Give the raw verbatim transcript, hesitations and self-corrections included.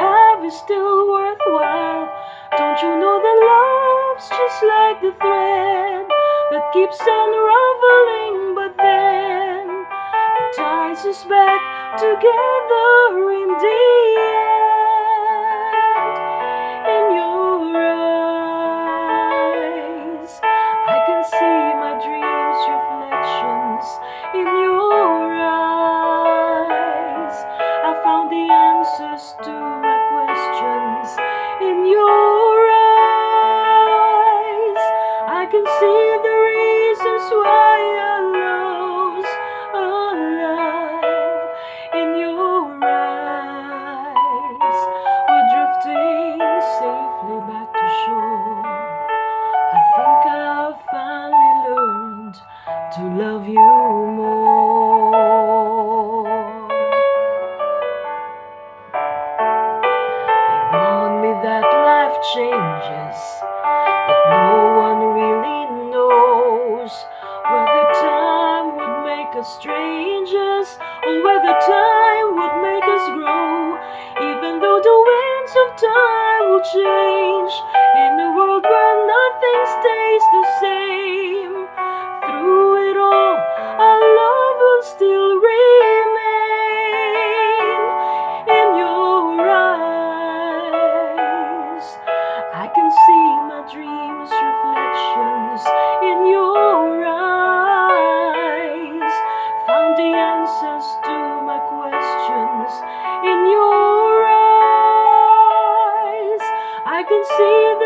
have is still worthwhile. Don't you know that love's just like the thread that keeps unraveling, but then it ties us back together in the end. In your eyes, I can see my dreams' reflections. In your eyes, I found the answers to my questions. In your eyes, I can see the reasons why our love's alive. In your eyes, we're drifting safely back to shore. I think I've finally learned to love you more. You warned me that life changes, that no one really knows whether time would make us strangers or whether time would make us grow. Even though the winds of time will change, in a world where nothing stays the same, through it all, our love will still remain. In your eyes, I can see my dreams' reflections. In your eyes, found the answers to my questions. In your eyes, I can see the